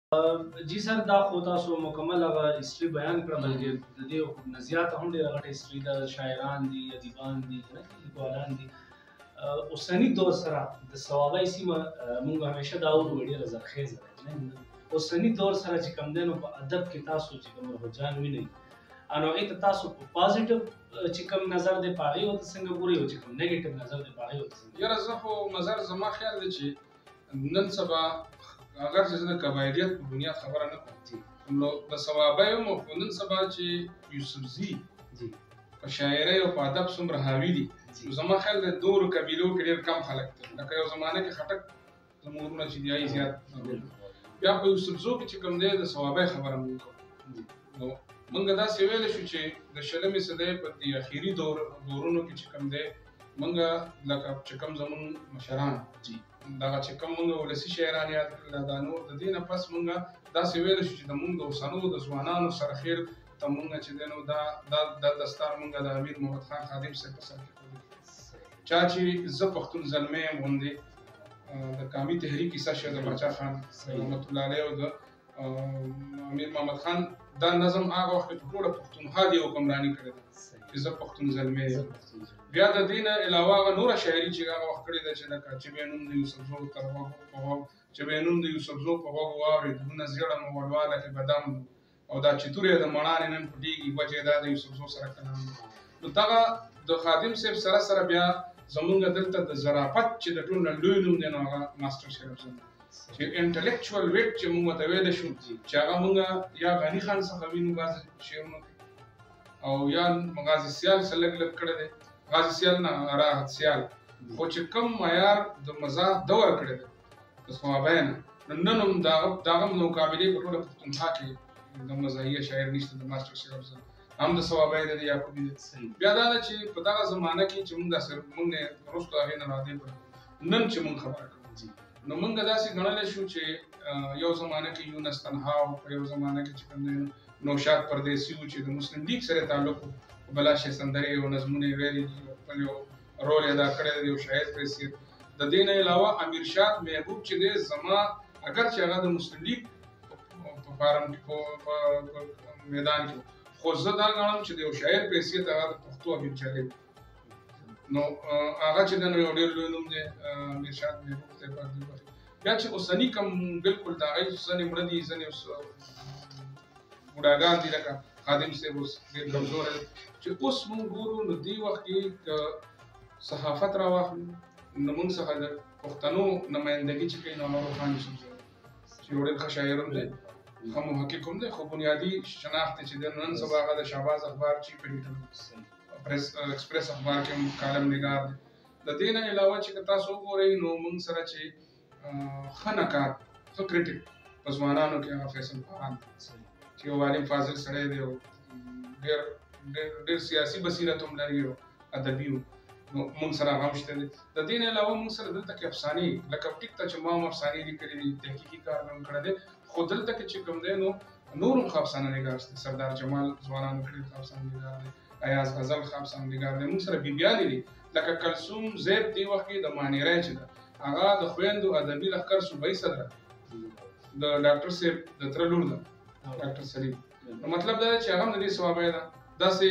جی سر دا خو تاسو مکمل هغه هسټري بیان کړه بلکې د دې نه زیاته هم ډېره غټه هسټري ده شاعران دي ادیبان دي لیکوالان دي اوسني دور سره د صوابۍ سیمه موږ همیشه دا اورو ډېره زرخیزه ده اوسني دور سره چې کوم دی نو په ادب کې تاسو چې کوم رجحان وینئ نو هغې ته تاسو په پازیټیو چې کوم نظر دی په هغې ورته څنګه ګورئ او چې کوم نیګیټیو نظر دی په هغې ورته څنګه یاره زه خو نظر زما خیال دی چې نن سبا اگر چې زه د قبایلیت په بنیاد خبره نه کوم نو د صوابۍ هم خو نن سبا چې یوسفزي په شاعرۍ او په ادب څومره حاوي دي نو زما خیال دی نورو قبیلو کې ډېر کم خلک دي لکه یو زمانه کې خټک زموږ وروڼه چې دي زیات بیا په یوسفزو کې چې کوم دی د صوابۍ خبره مونږ کوو نو مونږ داسې ویلی شو چې د شلمې صدۍ په دې اخري دورونو کې چې کوم دی مونږ لکه چې کوم زموږ مشران دغه چې کوم مونږ ولسي شاعران یاد کړل دا نور د دې نه پس مونږ داسې ویلی شو چې د مونږ د اوسنو د ځوانانو سرخیل ته مونږ چې دی نو دا دستار مونږ د امیر محمد خان خادم صاحب په سر کې کوو چا چې زه پښتون زلمی یم غوندې د قامي تحریک کیسه شه د باچا خان رحمت الله علیه او د امیر محمد خان دا نظم هغه وخت کې ټوله پښتونخوا دی حکمراني کړې ده چې زه پښتون زلمی یم بیا د دې نه علاوه هغه نوره شاعري چې هغه وخت کړې ده چې لکه چې به نوم د یوسفزو تر غوږو په غوږ چې به نوم د یوسفزو په غوږ واورېد دونه زیړه مو ولواله کې بدم او دا چې تورې د مڼانې نن پټېږي وجه دا د یوسفزو سره کلام نو دغه د خادم صاحب سره بیا زمونږ دلته د ظرافت چې د ټول نه لوی نوم دی نو هغه ماسټر شریف صاحب چې انټلیکچوال ویټ چې موږ ورته ویلی شو چې هغه موږ یا غني خان څخه وینو بعضې شعرونو او یا غازي سیال څخه لږ لږ کړی دی غازي سیال نه راحت سیال خو چې کوم معیار د مزاح دور کړی دی د صوابۍ نه نن هم د هغه مقابلې په ټوله پښتونخوا کې د مزاحیه شاعر نشته د ماسټر شریف صاحب هم د صوابۍ دی د یعقوبي دی بیا دا ده چې په دغه زمانه کې چې موږ داسې موږ نه وروسته هغې نه راضي کړو نن چې موږ خبره کوو نو موږ داسې ګڼلی شو چې یو زمانه کې یونس تنها او په یو زمانه کې چې کوم دی نوشاد پردیسي و چې د مسلم لیګ سره تعلق و په بلا شی سندرې او نظمونه یې ویلي دي خپل یو رول یې ادا کړی دی یو شاعر په حیثیت د دې نه علاوه امیر شاد محبوب چې دی زما اگر چې هغه د مسلم لیګ په فارم کې په میدان کې خو زه دا ګڼم چې د یو شاعر په حیثیت هغه د پښتو حبیب جالب نو هغه چې د یو ډېر لوی نوم دی امیر شاد محبوب ته بیا چې اوسني کوم بالکل د هغې ځینې مړه دي ځینې بوډاګان دي لکه خادم صاحب اوس ډېر کمزوری دی چې اوس موږ ګورو نو دې وخت کې که صحافت راواخلو نو موږ څخه د پښتنو نمایندګي چې کوي نو هغه روښان یوسفزي چې یو ډېر ښه شاعر هم دی ښه محقق هم دی خو بنیادي شناخت چې دی نن سبا هغه د شهباز اخبار چیف ایډیټر ایکسپریس اخبار کې کالم نګار دی د دې نه علاوه چې که تاسو وګورئ نو موږ سره چې ښه نقاد ښه کریټیک په ځوانانو کې هغه فیصل فاران چې یو عالم فاضل سړی دی او ډېر سیاسي بصیرت هم لري او ادبي نو موږ سره هغه هم شته دی د دې نه علاوه موږ سره دلته کې افسانې لکه ټیک ته چې ما هم افسانې لیکلي دي تحقیقي کار مې هم کړی دی خو دلته کې چې کوم دی نو نور هم ښه افسانه نګار شته سردار جمال ځوانانو کړي ښه افسانه نګار دی ایاز غزل ښه افسانه نګار دی موږ سره بیبیانې دي لکه کلثوم زیب دې وخت کې د مانیری چې ده هغه د خویندو ادبي لښکر صوبایي صدره د ډاکټر صاحب د تره لور ده ډاکټر سلیم نو مطلب دا دی چې هغه هم د دې صوابۍ ده داسې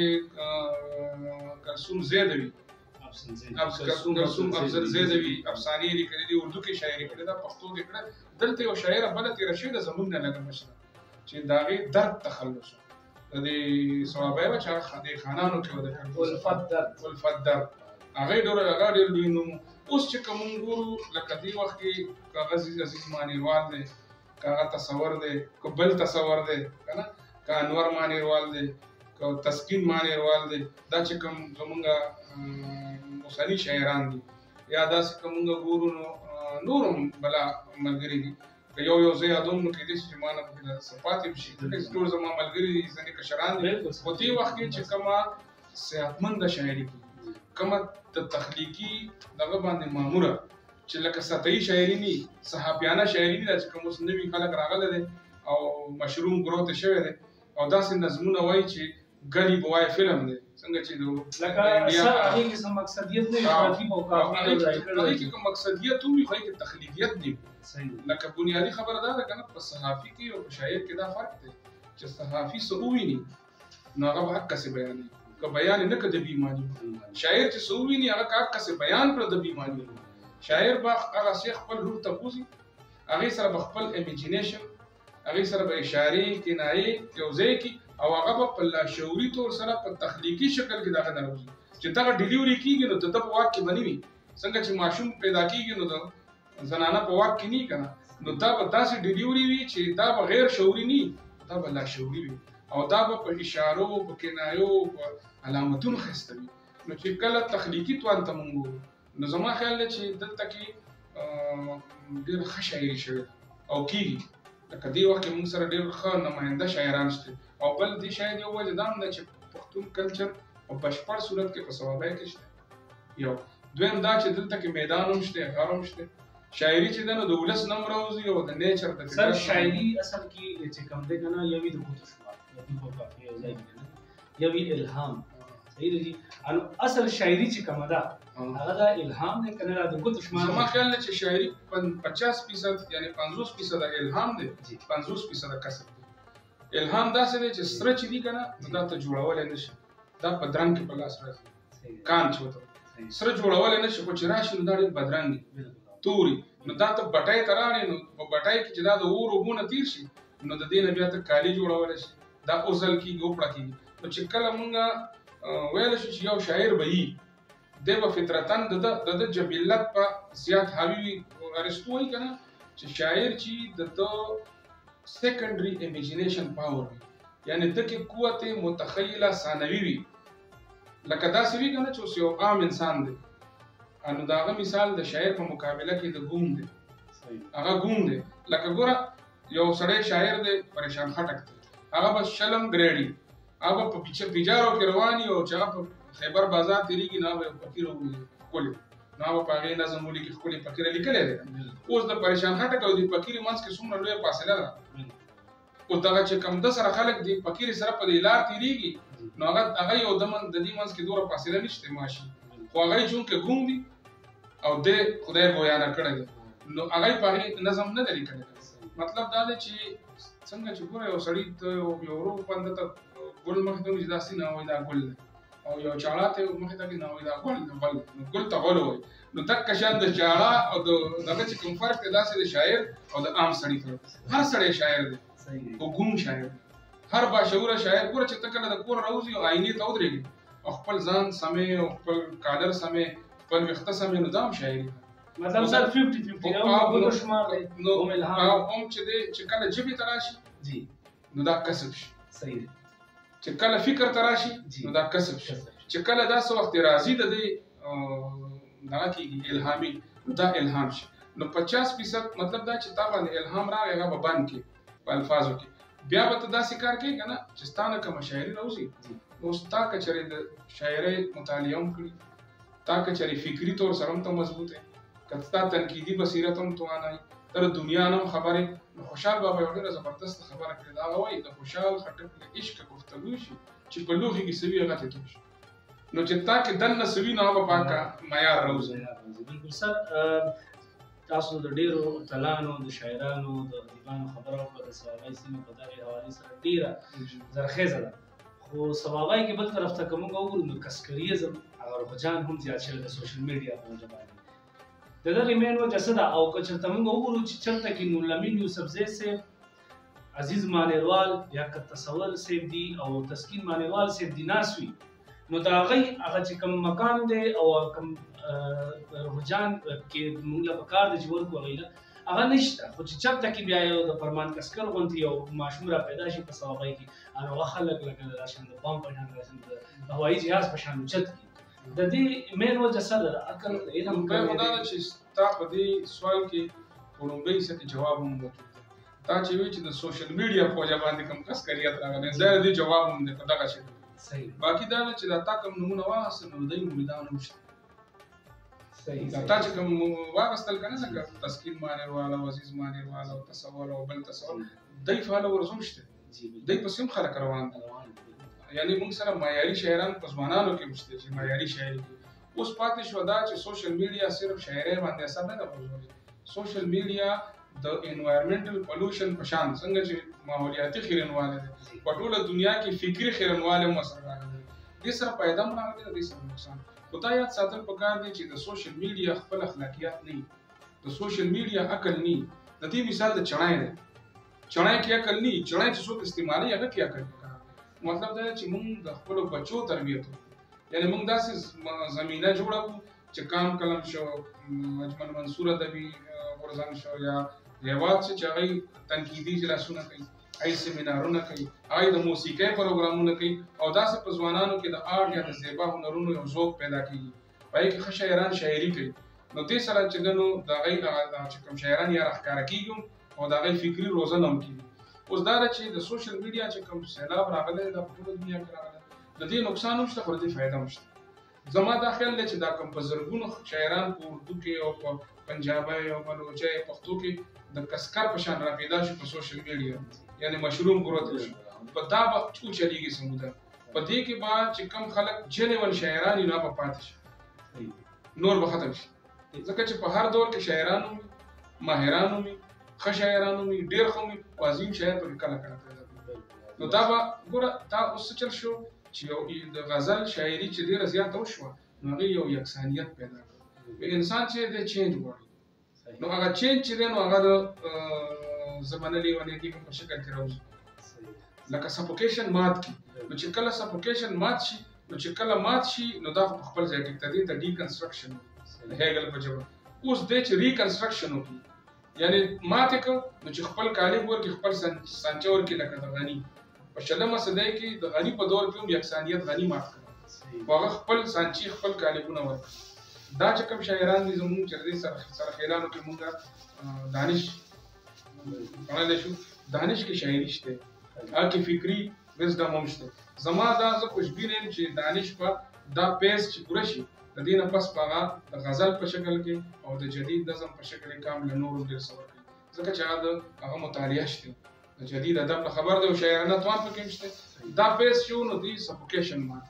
کلثوم زیده وي کلثوم افضل زیده وي افسانې یې لیکلي دي اردو کې شاعري کړې ده پښتو کې کړې دلته یو شاعره بله تېره شوې ده زموږ نه لږه مشره چې د هغې درد تخلص و د دې صوابۍ وه چې هغه د خانانو کې وده الفت درد هغې ډېر لوی نوم اوس چې که مونږ ګورو لکه دې وخت کې که هغه عزیز مانیروال دی که هغه تصور دی که بل تصور دی که نه که انور مانیروال دی که تسکین مانیروال دی دا چې کوم زمونږ اوسني شاعران دي یا داسې که مونږ ګورو نو نور هم بلا ملګري دي که یو زه یادوم نو کېدای شي چې ما نه پکې څه پاتې شي ټول زما ملګري دي ځینې کشران دي خو دې وخت کې چې کومه صحتمنده شاعري کوي کومه د تخلیقي دغه باندې ماموره چې لکه سطحي شاعري نه صحافیانه شاعري نه چې کوم اوس نوي خلک راغلی دی او مشروم ګروته شوی دی او داسې نظمونه وایي چې ګلی بوای فلم دی څنګه چې لکه سر هغه کې سم مقصدیت نه ترتیب او قافیه ځای کړل هغه کې کوم مقصدیت وي خو کې تخلیقیت دی صحیح لکه بنیادی خبره ده کنه په صحافي کې او شاعر کې دا فرق دی چې صحافي څه وویني نو هغه حق څه بیانوي که بیان نه کړي د بیمانی شاعر چې څه وویني هغه حق څه بیان کړ د بیمانی شاعر با هغه شیخ خپل روح ته پوزي هغه سره خپل امیجینیشن هغه سره به اشاره کنایه یو ځای کې او هغه په لاشعوري تور سره په تخلیقي شکل کې دغه نروزي چې دا ډیلیوري کیږي نو د په واک کې بنوي څنګه چې ماشوم پیدا کیږي نو د زنانه په واک کې نه کنه نو دا به داسې ډیلیوري وي چې دا به غیر شعوري نه دا به لاشعوري وي او دا به په اشارو په کنایو په علامتونو خستوي نو چې کله تخلیقي توان ته مونږ نو زما خیال دی چې دلته کې ډېر ښه شاعري شوې او کیږي لکه دې وخت کې موږ سره ډېر ښه نماینده شاعران شته او بل دې شاید یو وجه دا هم ده چې پښتون کلچر په بشپړ صورت کې په صوابۍ کې شته یو دویم دا چې دلته کې میدان هم شته غار هم شته شاعري چې ده نو د ولس نه هم راوځي او د نیچر د سر شاعري اصل کې چې کوم دی که نه یوې د ګوتو شمار یو قافیه یو ځای کې یوې الهام صحیح دی اصل شاعري چې کومه ده هغه دا الهام دی کنه د ګوتو شمار زما خیال دی چې شاعري 50% یعنی 50% الهام دی 50% کسب دی الهام داسې دی چې سره چې دی کنه دا ته جوړول نه شي دا په درنګ کې په لاس راځي کان چې وته سره جوړول نه شي خو چې راشي نو دا ډېر بدرنګ توري نو دا ته بټای تراړي نو په بټای کې چې دا د اور وبونه تیر شي نو د دې نه بیا ته کالی جوړول شي دا اوزل کیږي او پړه کیږي نو چې کله مونږ ویل شو چې یو شاعر به وي د په فطرتن د جبلت په زیات حاوی وي ارسطو وایي کنه چې شاعر چې د سیکنډري امیجینیشن پاور وي یعنی د کې قوت متخیله ثانوي وي لکه داسې وي کنه چې یو عام انسان دی انو داغه مثال د شاعر په مقابله کې د ګوم دی هغه ګوم دی لکه ګوره یو سړی شاعر دی پریشان خټک دی هغه بس شلم ګریډي هغه په پیچارو کې رواني او چې هغه په خیبر بازار تیریږي نه به فقیر وګوري کولی نه به هغه نظم ولیکي خپل فقیر لیکلی دی اوس د پریشان خټک او د فقیر منځ کې څومره لویه فاصله ده او دغه چې کم د سره خلک دی فقیر سره په لار تیریږي نو هغه یو دمن د دې منځ کې دوره فاصله نشته ماشي خو هغه چونکه ګوم دی او د خدای گویا نه کړی نو هغه په نظم نه دی کړی مطلب دا دی چې څنګه چې ګوره یو سړی ته یو ورو پنده ته ګل مخ ته چې داسې نه وای دا ګل او یو چاړه ته مخ ته نه وای دا ګل نو ګل ته غول وای نو تک شان د چاړه او دغه چې کوم فرق دی داسې د شاعر او د عام سړی فرق هر سړی شاعر دی او ګوم شاعر هر باشعوره شاعر ګوره چې تکله د کور راوځي او آینې ته ودرېږي او خپل ځان سمې او خپل کادر سمې خپل وخته سمې نو دا هم شاعري مطلب سر 50-50 او شمار دی نو هم چې دی چې کله ژبې ته راشي جی نو دا کسب شي صحیح دی چې کله فکر ته راشي نو دا کسب شي چې کله داسې وخت راځي د دې دغه کېږي الهامي نو دا الهام شي نو 50% مطلب دا چې تا باندې الهام راغی هغه به بند کړي په الفاظو کې بیا به ته داسې کار کوي که نه چې ستا نه کومه شاعري راوځي نو ستا که چېرې د شاعرۍ مطالعه هم کړي تا که چېرې فکري طور سره هم ته مضبوط یې که ستا تنقیدي بصیرت هم توانایي ته د دنیا نه هم خبرې نو خوشحال بابا یو ډېره زبردست خبره کړې ده هغه وایي د خوشحال خټک له عشقه گفتگو شي چې په لوښي کې څه وي هغه ته توی شي نو چې تا کې دننه څه وي نو هغه پاکه معیار راوځي بلکل سر تاسو د ډېرو اتلانو د شاعرانو د ادیبانو خبره وکړه د صوابۍ سیمې په دغې حوالې سره ډېره زرخیزه ده خو صوابۍ کې بل طرف ته که موږ وګورو نو کسکریزم هغه رجحان هم زیات شوی د سوشل میډیا په وجه باندې د دغې مین وجه څه ده او که چېرته موږ وګورو چې چېرته کې نورالامین یوسفزی صاحب عزیز مانیروال یا که تصور صاحب دي او تسکین مانیروال صاحب دي ناست وي نو د هغوی هغه چې کوم مقام دی او کوم رجحان کې موږ له پکار دی چې ورکړو هغوی له هغه نشته خو چې چېرته کې بیا یو د فرمان کسکر غوندې یو ماشوم را پیدا شي په صوابۍ کې هغه خلک لکه د راشن د بام په شان راشن د هوایي جهاز په شان اوچت کړي د دې مین وجه څه ده عقل علم دا دا چې تا په دې سوال کې په لومړۍ سطح جواب هم موجود دی تا چې وایي چې د سوشل میډیا په وجه باندې کوم کسکریت راغلی دا د دې جواب هم دی په دغه شی صحیح باقي دا چې دا تا کوم نمونه واخیستل نو د دوی مریدان هم شته صحیح تا چې کوم واخیستل که نه څنګه تسکین مانیروال او عزیز مانیروال او تصور او بل تصور دوی فالوورز هم شته دوی پسې هم خلک روان دي یعنی موږ سره معیاري شاعران په ځوانانو کې مشته چې معیاري شاعري کوي. اوس پاتې شو دا چې سوشل میډیا صرف شاعرۍ باندې اثر نه کوي. سوشل میډیا د انوایرمنټل پولوشن په شان څنګه چې ماحولیاتي خیرنواله ده په ټوله دنیا کې فکری خیرنواله هم اثر راغلی. دې سره پیدا هم راغلی دې سره نقصان. خو دا یاد ساتل پکار دی چې د سوشل میډیا خپل اخلاقیات نه، د سوشل میډیا عقل نه. د دې مثال د چړای دی. چړای کې عقل نه، چړای چې څوک استعمالي هغه کې عقل پکار. مطلب دا چې موږ د خپل بچو تربیت وکړو. یعنی موږ داسې زمینه جوړه کړو چې کام کلم شو، اجمل منصور ادبي غورځنګ شو یا هېواد چې هغوی تنقیدي اجلاسونه کوي، هغوی سیمینارونه کوي، هغوی د موسیقۍ پروګرامونه کوي او داسې په ځوانانو کې د آرټ یا د زیبا هنرونو یو ذوق پیدا کېږي. په هغې کې ښه شاعران شاعري کوي. نو دې سره چې ده نو د هغوی چې کوم شاعران یا راښکاره کېږي او د هغوی فکري روزنه هم کېږي. اوس دا ده چې د سوشل میډیا چې کوم سیلاب راغلی دا په ټوله دنیا کې راغلی، د دې نقصان هم شته خو د دې فایده هم شته. زما دا خیال دی چې دا کوم په زرګونو شاعران په اردو کې او په پنجابي او بلوچي پښتو کې د کسکر په شان راپیدا شو په سوشل میډیا، یعنی مشروم ګروت شو. په دا به چلیږي سموده. په دې کې به چې کم خلک جنون شاعران یې نه به پاتې شي، نور به ختم شي. ځکه چې په هر دور کې شاعران وي، ماهران وي، ښه شاعران وي، ډېر ښه وي، خو عظیم شاعر پکې کله کله پیدا کېږي. نو دا به ګوره دا اوس څه چل شو چې یو د غزل شاعري چې ډېره زیاته وشوه نو هغې یو یکسانیت پیدا کړ. انسان چې دی چینج غواړي، نو هغه چینج چې دی نو هغه د زه منلې ونې په شکل کې راوځي. لکه سفوکیشن مات کړي. نو چې کله سفوکیشن مات شي نو چې کله مات شي نو دا په خپل ځای کې تدې ته ډیکنسټرکشن د هیګل په ژبه. اوس دی چې ریکنسټرکشن وکړي، یعنی مات یې کړ نو چې خپل کالب ورکړي، خپل سانچه ورکړي. لکه د غني په شلمه صدۍ کې د غني په دور کې هم یکسانیت غني مات کړ، خو هغه خپل سانچې خپل کالبونه ورکړي. دا چې کوم شاعران دي زموږ چې د دې سرخیلانو کې موږ دانش وړلی شو، دانش کې شاعري شته، هغه کې فکري وزډم هم شته. زما دا زه خوشبینه یم چې دانش په دا پیس چې پوره شي د دې نه پس په هغه د غزل په شکل کې او د جدید نظم په شکل کې کام له نورو ډېر څه ورکوي. ځکه چې هغه مطالعه شته، د جدید ادب نه خبر دی او شاعرانه توان پکې شته. دا پیس شو نو دی سفوکیشن مات.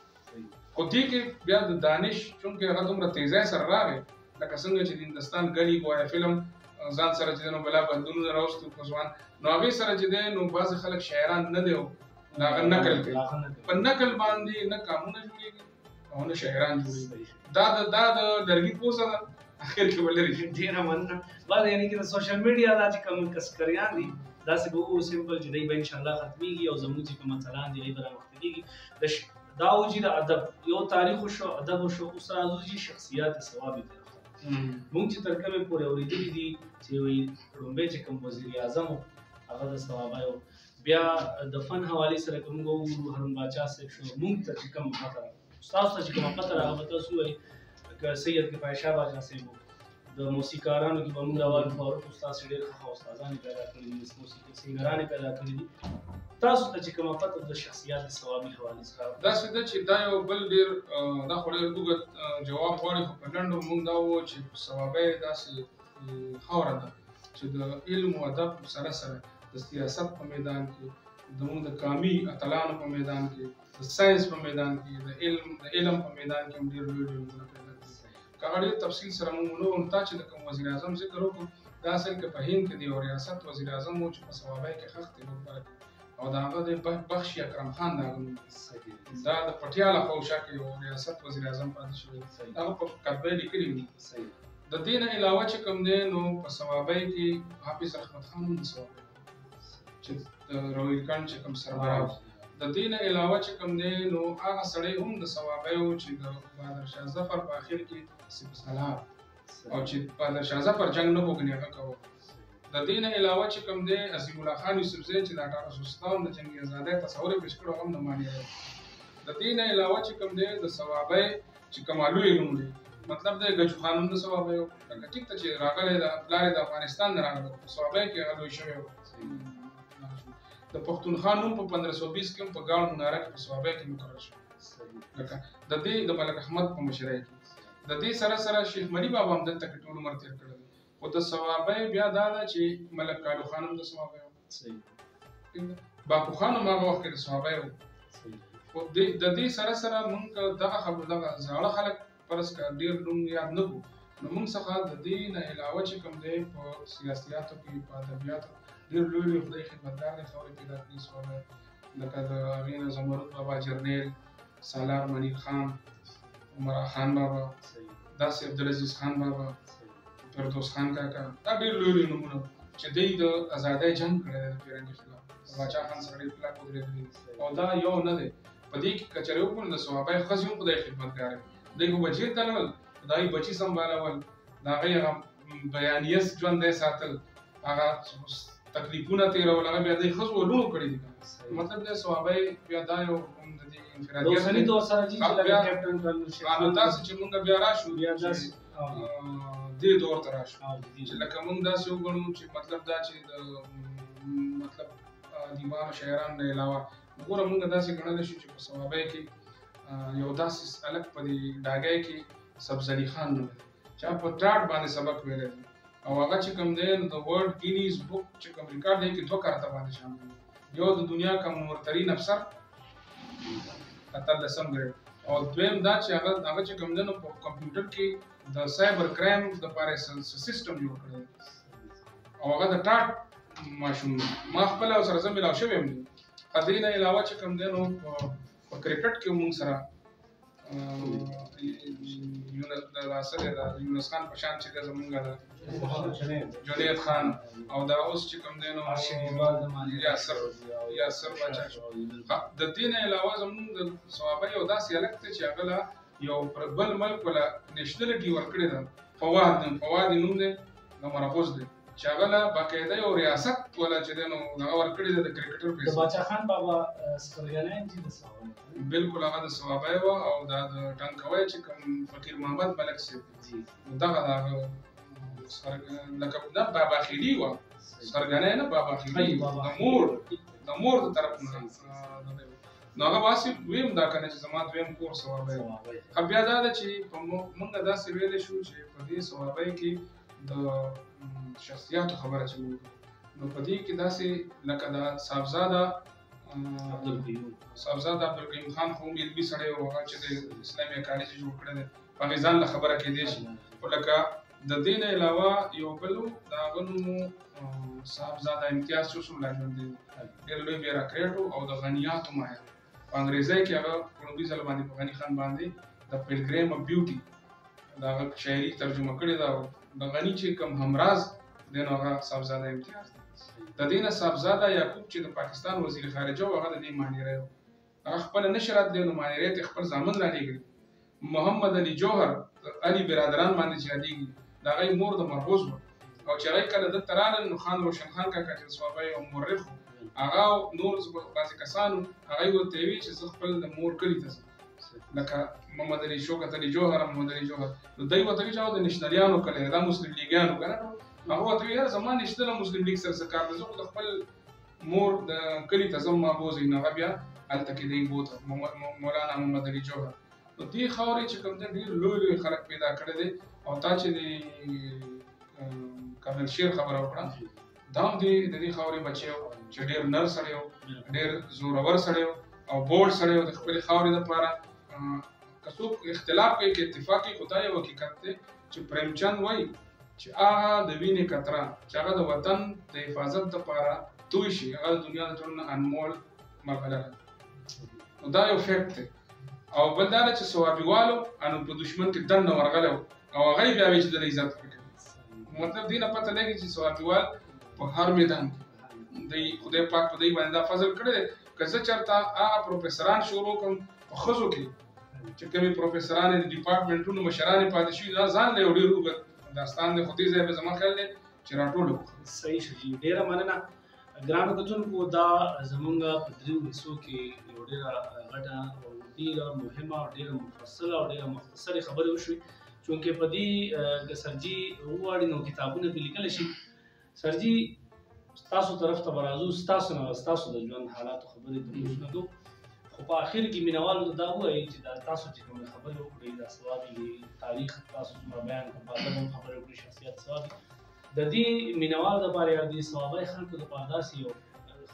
خو دې کې بیا د دانش چونکې هغه دومره تیزی سره راغی، لکه څنګه چې د هندوستان ګلي ګویا فلم ځان سره چې دی نو بلا بدلونونه راوستو په ځوان، نو هغې سره چې دی نو بعضې خلک شاعران نه دی او د هغه نقل کوي. په نقل باندې نه کامونه جوړېږي او نه شاعران جوړېږي. دا د لرګي پوزه ده، اخر کې به لرې شي. ډېره مننه. بعد یعنې کې د سوشل میډیا دا چې کوم کسکریان دي داسې به او سمپل چې دی به انشاءالله ختمېږي او زموږ چې کوم اتلان دي هغوی به رامخته کېږي. دا و چې د ادب یو تاریخ وشو، ادب وشو، اوس راځو چې شخصیات ثواب یې موږ چې تر کومې پورې اورېدلي دي چې وایي لومړی چې کوم وزیر اعظم و هغه د ثوابه و. بیا د فن حوالې سره که موږ وګورو هارون باچا صاحب شو، موږ ته چې کوم پته ستاسو ته چې کومه پته راغله به تاسو ووایي که سید کفایه شاه باچا صاحب و. د موسیقارانو کې به موږ اول فاروق استاد چې ډېر ښه استادان یې پیدا کړي دي، موسیقي سینګران یې پیدا کړي دي. تاسو ته چې کومه پته د شخصیات ثوابي حوالې سره داسې ده چې دا یو بل ډېر دا خو ډېر اوږد جواب غواړي، خو په لنډو موږ دا ووایو چې ثوابه یې داسې خاوره ده چې د علم او ادب سره سره د سیاست په میدان کې، زموږ د قامي اتلانو په میدان کې، د ساینس په میدان کې، د علم په میدان کې هم ډېر لوی ډېرونه پیدا کړي. که هغه ډېر تفصیل سره موږ ونه وایو، تا چې د کوم وزیر اعظم ذکر وکړو دا اصل کې په هند کې د یو ریاست وزیر اعظم و چې په ثوابه کې خښ دی او د هغه د بخش اکرم خان د هغه دا د پټیاله خواوشا کې یو ریاست وزیر اعظم پاتې شوی، هغه په کتبه یې لیکلي وي. د دې نه علاوه چې کوم دی نو په ثوابه کې حافظ رحمت خان هم د ثوابه چې د روهیلخند چې کوم سربراہ، د دې نه علاوه چې کوم دی نو هغه سړی هم د ثوابه و چې د بهادر شاه ظفر په اخر کې سپه سالار او چې بهادر شاه ظفر جنگ نه وکړي هغه کوه. د دې نه علاوه چې کوم دی عظیم الله خان یوسفزی چې د 1857 د جنګ آزادۍ تصور یې پیش کړی هم د مانع دی. د دې نه علاوه چې کوم دی د ثوابه چې کمالو یې نوم دی، مطلب دی ګجو خان هم د ثوابه یو، لکه ټیک ته چې راغلی د پلار یې د افغانستان نه راغلی په ثوابه کې هغه لوی شوی و. د پښتونخوا نوم په 1520 کې هم په ګاڼو مناره کې په ثوابه کې مقرر شو، لکه د دې د ملک احمد په مشرۍ کې. د دې سره سره شیخ ملي بابا هم دلته کې ټول عمر تېر کړی دی. خو د ثوابه بیا دا ده چې ملک کالو خان هم د ثوابه و، باکو خان هم هغه وخت کې د ثوابه و. خو د دې سره سره موږ دغه زاړه خلک فرض کړه ډېر نوم یاد نه کړو نو موږ څخه د دې نه علاوه چې کوم دی په سیاسیاتو کې په ادبیاتو ډېر لوی لوی خدای خدمتګار دی خبرې پیدا کړي سوال لکه د هغې نه زمرد بابا جرنیل سالار منیر خان عمرا خان بابا داسې عبدالعزیز خان بابا فردوس خان کاکا دا ډېر لوی لوی نومونه چې دوی د ازادۍ جنګ کړی دی د پیرنګي خلاف باچا خان سره ډېر کلک ودرېدلي او دا یو نه دی په دې کې که چېرې وګورو د صحابه ښځې هم خدای خدمتګار دي دوی خو بچي تلل خدای بچي سمبالول د هغې هغه بیانیه ژوندی ساتل هغه تکلیفونه تېرول هغه بیا دوی ښځو لوڼو کړي دي مطلب د صحابه بیا دا یو د دې انفرادیت اوسني دور سره چې لکه کیپټن کرنل شیخ داسې چې موږ بیا راشو بیا داسې دې دور ته راشو چې لکه موږ داسې وګڼو چې مطلب دا چې د مطلب ادیبانو شاعرانو نه علاوه وګوره موږ داسې ګڼلی شو چې په صحابه کې یو داسې هلک په دې ډاګۍ کې سبزعلي خان نوم دی چې هغه په ټاټ باندې سبق ویلی دی او هغه چې کوم دی د ورلډ ګینیز بک چې کوم ریکارډ دی کې 2 کرته باندې شامل دی یو د دنیا کم عمرترین افسر 18 ګریډ او دویم دا چې هغه چې کوم دی نو په کمپیوټر کې د سایبر کرایم دپاره سیسټم جوړ کړی او هغه د ټاټ ماشوم ما خپله ورسره زه میلاو شوی یم د دې نه علاوه چې کوم دی نو په کرکټ کې موږ سره یونس خان په شان چې دی زمونږ د جنید خان او دا اوس چې کوم دی نو یاسر باچا شو د دې نه علاوه زمونږ د صحابه یو داسې هلک دی چې هغه له یو بل ملک وله نیشنلټي ورکړې ده فواد نوم دی د مرغوز دی چې هغه له باقاعده یو ریاست ولا چې دی نو هغه ورکړې ده د کرکټر د باچا خان بابا سپرګنین چې د صحابه بالکل هغه د صحابه و او دا د ټانکوي چې کوم فقیر محمد ملک صاحب دي دغه لکه دا بابا خیلی و سرګنین نه بابا خیلی د مور د طرف نه نو هغه واسي ویم دا کنه چې زما دویم کور صحابه خو بیا دا چې موږ داسې ویلی شو چې په دې صحابه کې د شخصیاتو خبره چې موږ نو په دې کې داسې لکه د صاحبزاده عبدالقیوم خان خو علمي سړی و هغه چې د اسلامي کالج جوړ کړی دی په هغې ځان له خبره کېدی شي خو لکه د دې نه علاوه یو بل و د هغه نوم صاحبزاده امتیاز چوس ملا ژوندی و ډېر لوی بیروکریټ او د غنیاتو ماهر په انګریزۍ کې هغه په لومړي ځل باندې په غني خان باندې د پیلګریم اف بیوټي د هغه شاعري ترجمه کړې ده او د غني چې کوم همراز دی نو هغه صاحبزاده امتیاز دی د دې نه صاحبزاده یعقوب چې د پاکستان وزیر خارجه و هغه د دې مانیری و هغه خپله نشرات دی نو مانیری ته خپل زامن رالېږلي محمد علي جوهر علي برادران باندې چې یادېږي د هغې مور د مرغوز و او چې هغې کله دلته راغلل نو خان روشن خان کاکا چې د صحابه یو مورخ و هغه نور بعضې کسانو هغې ورته وي چې زه خپل د مور کلي ته ځم لکه محمد علي شوکت علي جوهر محمد علي جوهر نو دوی ورته وي چې هغه د نشنلیانو کلی دا مسلم لیګیانو که نه هغه ورته وي یاره زما نشته له مسلم لیګ سره څه کار دی زه خو د خپل مور د کلي ته ځم ما بوځئ نو هغه بیا هلته کې دی بوته مولانا محمد علي جوهر نو دې خاورې چې کوم دی ډېر لوی لوی خلک پیدا کړی دی او تا چې د کرنل شیر خبره وکړه دا هم د دې خاورې بچی و چې ډېر نر سړی و ډېر زورور سړی و او بوړ سړی و د خپلې خاورې دپاره که څوک اختلاف کوي که اتفاق کوي خو دا یو حقیقت دی چې پریمچند وایي چې هغه د وینې قطره چې هغه د وطن د حفاظت دپاره توی شي هغه د دنیا د ټولو نه انمول مرحله ده نو دا یو فیکټ دی او بل دا ده چې صوابیوالو انو په دشمن کې دننه ورغلی و او هغه یې بیا وایي چې د عزت وکړي مطلب دې نه پته لګي چې صوابیوال په هر میدان کې دی خدای پاک په دې باندې دا فضل کړی دی که زه چېرته هغه پروفیسران شروع کړم په ښځو کې چې کومې پروفیسرانې د ډپارټمنټونو مشرانې پاتې شوي دا ځان له یو ډېر اوږد داستان دی خو دې ځای به زما خیال دی چې راټول وکړو صحیح شو جي ډېره مننه ګرانو کتونکو دا زمونږ په دریو حصو کې یو ډېره غټه او ډېره مهمه او ډېره مفصله او ډېره مختصرې خبرې وشوې چونکې په دې که سرجي وغواړي نو کتابونه پرې لیکلی شي سرجي ستاسو طرف ته به راځو ستاسو نه ستاسو د ژوند حالاتو خبرې ترڅونه کوو خو په آخر کې مینوالو ته دا ووایي چې دا تاسو چې کومې خبرې وکړئ دا ثواب یې تاریخ تاسو څومره بیان کړو په ادب هم خبرې وکړئ شخصیت ثواب د دې مینوالو دپاره یا دې ثوابۍ خلکو دپاره داسې یو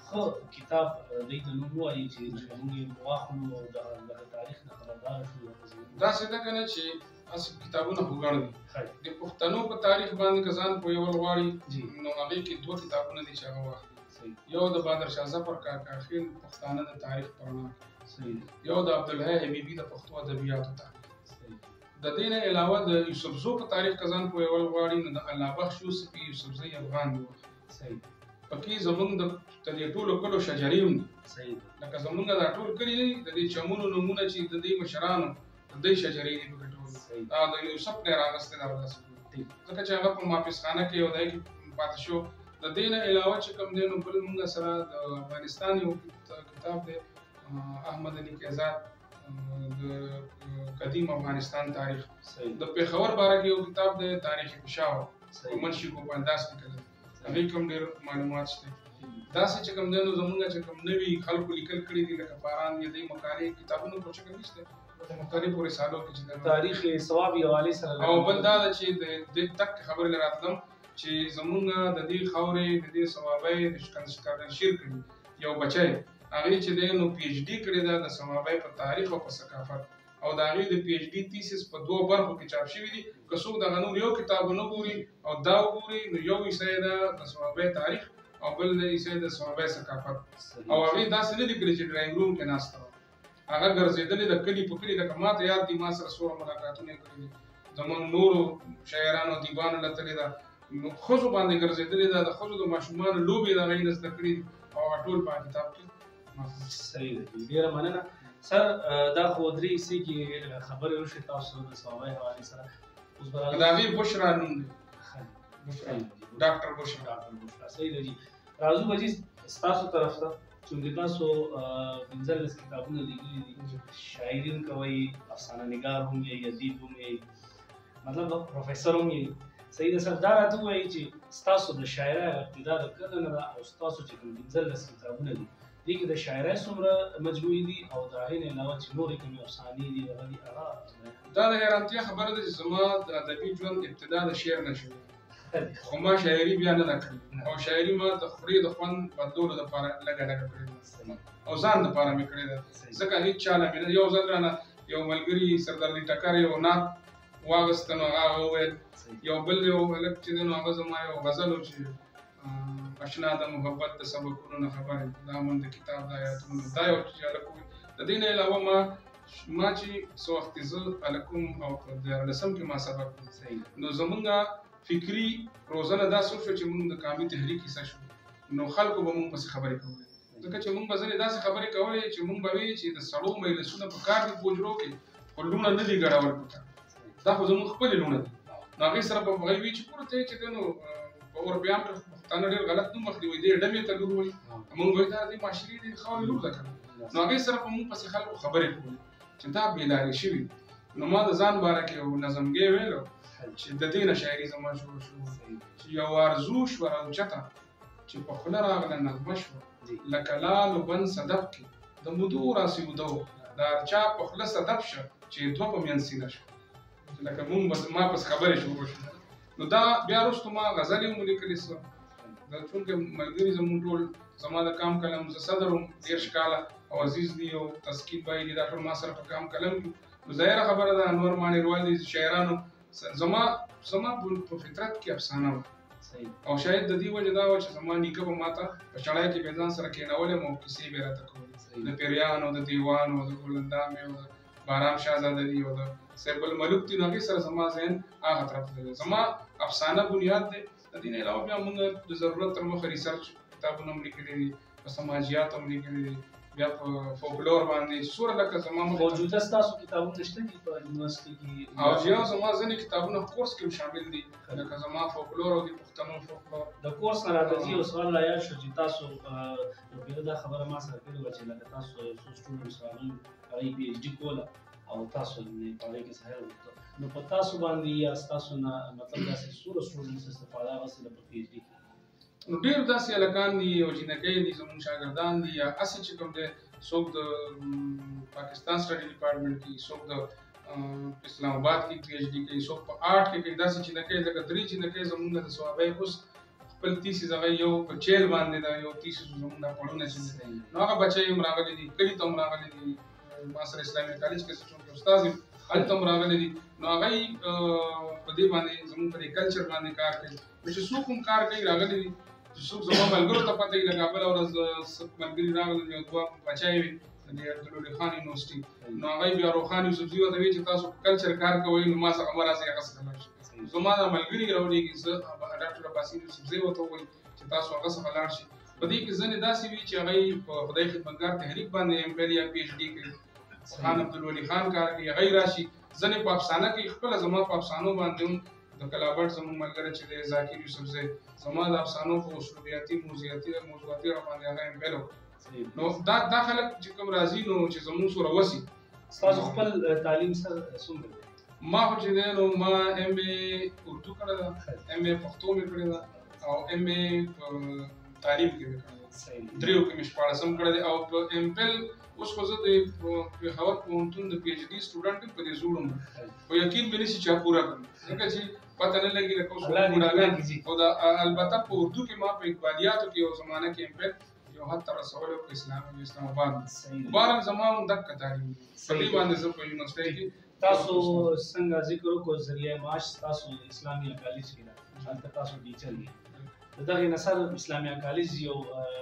خو کتاب دوی د نوم وایي چې موږ یې واخلو او د تاریخ نه خبردار شو. داسې ده که نه چې اصل کتابونه خو ګڼ دي. د پښتنو په تاریخ باندې که ځان پوهول غواړي نو هغې کې 2 کتابونه دي چې هغه واخلي. یو د بهادر شاه ظفر کاکا خیل پښتانه د تاریخ په رڼا کې، یو د عبدالحی حبیبي د پښتو ادبیاتو تاریخ. د دې نه علاوه د یوسفزو په تاریخ که ځان پوهول غواړي نو د الله بخش یوسفي یوسفزی افغان دی واخلي. پکې زمونږ د دې ټولو کلو شجرې هم دي. لکه زمونږ دا ټول کلي دي د دې چمونو نومونه چې د دې مشرانو د دې شجرې دي پکې ټول. دا د یوسف نه راغستې ده داسې ځکه چې هغه په محافظخانه کې یو ځای کې پاتې شو. د دې نه علاوه چې کوم دی نو بل موږ سره د افغانستان یو کتاب دی احمد علي کیزاد د قدیم افغانستان تاریخ. د پېښور باره کې یو کتاب دی تاریخ پېښور منشي ګوپالداس لیکلی. هغې کوم ډېر معلومات شته. داسې چې کوم دی نو زمونږ چې کوم نوي خلکو لیکل کړي دي لکه باران یا دې مقالې کتابونو په شکل نشته په مختلفو رسالو کې چې تاریخ ثواب حوالې سره. او بل دا ده چې د دې تک خبرې نه راتلم چې زمونږ د دې خاورې د دې ثوابۍ د شیر کړي یو بچی هغې چې دی نو پی ایچ ډي کړې ده د ثوابۍ په تاریخ او په ثقافت او د هغې د پی ایچ ډي تیسیس په 2 برخو کې چاپ شوي دي. که څوک دغه نور یو کتاب ونه ګوري او دا وګوري نو یو حصه یې ده د ثوابۍ تاریخ او بل حصه یې د ثوابۍ ثقافت. او هغې داسې نه لیکلي چې ډرایینګ روم کې ناسته وه، هغه ګرځېدلې د کلي په کلي. لکه ما ته یاد دي ما سره څومره ملاقاتونه یې کړي دي، زموږ نورو شاعرانو ادیبانو له تللې ده، ښځو باندې ګرځېدلې ده، د ښځو د ماشومانو لوبې د هغې نه زده کړي دي او هغه ټول په کتاب کې. صحیح ده، ډېره مننه سر. دا خو 3 حصې کې خبرې وشوې تاسو د ثوابۍ حوالې سره. اوس به د هغې بشرا نوم دی، ډاکټر بشرا. صحیح ده جي. راځو به جي ستاسو طرف ته چې تاسو 15 کتابونه لیکلي دي، شاعري هم کوئ، افسانه نګار هم یې، ادیب هم یې، مطلب پروفیسر هم یې. صحیح ده سر. دا راته ووایي چې ستاسو د شاعرۍ ابتدا د کله نه ده او ستاسو چې کوم 15 کتابونه دي دې کې د شاعرۍ څومره مجموعې دي او د هغې نه علاوه چې نورې کومې افسانې دي هغه دي هغه. دا د حیرانتیا خبره ده چې زما د ادبي ژوند ابتدا د شعر نه شوې، خو ما شاعري بیا نه ده کړې او شاعري ما د خولې د خوند بدلولو دپاره لږه لږه کړې ده او ځان دپاره مې کړې ده. ځکه هېڅ چا نه مې یو ځل رانه یو ملګري سردار علي ټکر یو نعت واغسته نو هغه وویل، یو بل یو هلک چې دی نو هغه زما یو غزل و چې اشنا د محبت د سبقونو نه خبرې دا من د کتاب د آیاتونو دا یو چې هلک وویل. د دې نه علاوه ما چې څه وخت زه هلک وم او په 14 کې ما سبق نو زمونږ فکري روزنه داسې وشوه چې مونږ د قامي تحریک حصه شو نو خلکو به مونږ پسې خبرې کولې. ځکه چې مونږ به ځینې داسې خبرې کولې چې مونږ به وایي چې د سړو مجلسونه په کار دي په حجرو کې خو لوڼه نه دي ګډول پکار، دا خو زمونږ خپلې لوڼه دي. نو هغې سره به هغوی وایي چې پوره ته یې چې دی نو په اوربیان کې پښتانه ډېر غلط نوم اخلي، وایي دې ډمې ته لور وایي، مونږ وایي دا دې معاشرې دې خاورې لور ده که نه. نو هغې سره به مونږ پسې خلکو خبرې کولې چې دا بېلارې شوي. نو ما د ځان باره کې یو نظمګی ویلو چې د دې نه شاعري زما شروع شو چې یو آرزو شوه راوچته چې په خوله راغله نغمه شوه لکه لال و بند صدف کې د مودو راسې اوده و د هر چا په خوله صدف شه چې 2 په منځ سینه شوه. لکه مونږ ما پس خبرې شروع شو. نو دا بیا وروسته ما غزلې هم ولیکلې څه دا چونکې ملګري زمونږ ټول زما د کام قلم زه صدر وم 13 کاله او عزیز دي او تسکین بای دي دا ټول ما سره په کام قلم دي. نو ظاهره خبره ده انور مانیروال دي شاعرانو زما په فطرت کې افسانه وه او شاید د دې وجه دا وه چې زما نیکه به ما ته په چړی کې به ځان سره کېنولې او کیسې به یې راته کولې د پیریانو د دیوانو د ګلندامې او د بارام شاه زادري او د سیف الملوک دي نو هغې سره زما ذهن هغه طرف ته دی. زما افسانه بنیاد دی. د دې نه علاوه بیا موږ د ضرورت تر مخه ریسرچ کتابونه هم لیکلي دي، په سماجیات هم لیکلي دي، بیا په فولکلور باندې څومره لکه زما موجوده ستاسو کتابونه شته دي په یونیورسټي کې؟ او یا زما ځینې کتابونه کورس کې هم شامل دي لکه زما فولکلور او د پښتنو فولکلور. د کورس نه راته ځي یو سوال رایاد شو چې تاسو یو دا خبره ما سره کړې وه چې لکه تاسو څو سټوډنټس راغلي هغوی پی ایچ ډي کوله او تاسو په هغې کې ظاهر وکړه نو په تاسو باندې یا ستاسو نه مطلب داسې څومره سټوډنټس استفاده اخیستله په پی ایچ ډي کې؟ نو ډېر داسې هلکان دي او جینکۍ دي زموږ شاګردان دي یا هسې چې کوم دی څوک د پاکستان سټډي ډپارټمنټ کې، څوک د اسلام آباد کې پی ایچ ډي کوي، څوک په آرټ کې کوي. داسې جینکۍ لکه 3 جینکۍ زموږ د ثوابۍ اوس خپل تیسیز هغه یو په چیل باندې دا یو تیسیز زموږ دا پړونه چې نو هغه بچی هم راغلي دي کلي ته هم راغلي دي ما سره اسلامي کالج کې چې استاد یم هلته هم راغلي دي نو هغه په دې باندې زموږ په دې کلچر باندې کار کوي چې څوک هم کار کوي راغلي دي چې څوک زما ملګرو ته پته وي لکه بله ورځ ملګري راغلل یو دوه بچی وي د عبدالولي خان یونیورسټي نو هغه بیا روښان یوسفزي ورته وایي چې تاسو کلچر کار کوئ نو ما څخه مه راځئ هغه څخه لاړ شئ زما دا ملګري راوړېږي زه ډاکټر عباسي یوسفزي ورته ووایي چې تاسو هغه څخه لاړ شئ په دې کې ځینې داسې وي چې هغوی په خدای خدمتګار تحریک باندې ایم پیل یا پی ایچ ډي کوي خان عبدالولي خان کار کوي هغوی راشي ځینې په افسانه کې خپله زما په افسانو باندې هم د کلابټ زموږ ملګری چې دی ذاکر یوسفزی زما د افسانو په اسلوبیاتي موضوعاتي باندې هغه ایم پیل وکړ نو دا خلک چې کوم راځي نو چې زموږ سره وسي ستاسو خپل تعلیم سره څومره دی ما خو چې دی نو ما ایم اے اردو کړې ده ایم اے پښتو مې کړې ده او ایم اے په تعلیم کې مې کړې ده دریو کې مې شپاړسم کړی دی او په ایم پیل اوس خو زه د پېښور پوهنتون د پی ایچ ډي سټوډنټ یم په دې زوړ یم خو یقین مې نشي چې پوره کړم ځکه چې پته نه لګي لکه اوس بوډاګان خو البته په اردو کې ما په اقبالیاتو کې یو زمانه کې ایم پیل یو حد ته رسولی په اسلام آباد بارم زما هم دقه تعلیم په دې باندې زه په یونیورسټۍ کې تاسو څنګه ذکر وکړو ذریعه معاش تاسو اسلامیه کالج کې ده هلته تاسو ټیچر یې د دغې نه سره اسلامیه کالج یو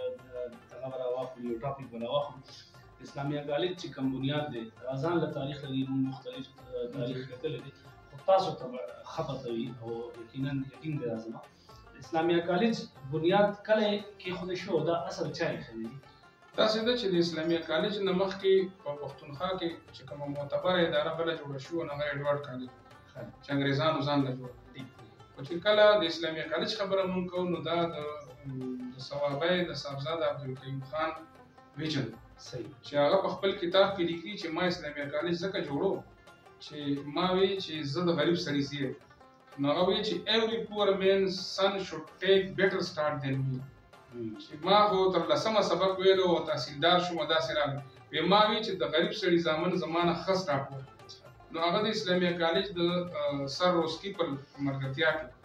دغه به راواخلو یو ټاپک به راواخلو اسلامیه کالج چې کوم بنیاد دی ځان له تاریخ لري مختلف تاریخ کتلی دی خو تاسو ته به ښه پته وي او یقین دی دا زما اسلامیه کالج بنیاد کله کېښودل شو دا اصل چا ایښی دی داسې ده چې د اسلامیه کالج نه مخکې په پښتونخوا کې چې کومه معتبره اداره بله جوړه شوه نو هغه ایډورډ کالج چې انګریزانو ځان له جوړ کړي خو چې کله د اسلامیه کالج خبره مونږ کوو نو دا د صوابی د صاحبزاده عبدالقیوم خان ویژن چې هغه په خپل کتاب کې لیکي چې ما اسلامیه کالج ځکه جوړو چې ما وی چې زه د غریب سړي زوی یم نو هغه وایي چې every poor man's son should take better start than me چې ما خو تر لسمه سبق ویلو او تحصیلدار شوم داسې راغلی ما وایي چې د غریب سړي زامن زما نه ښه سټاپ و نو هغه د اسلامیه کالج د سر روسکي په ملګرتیا کې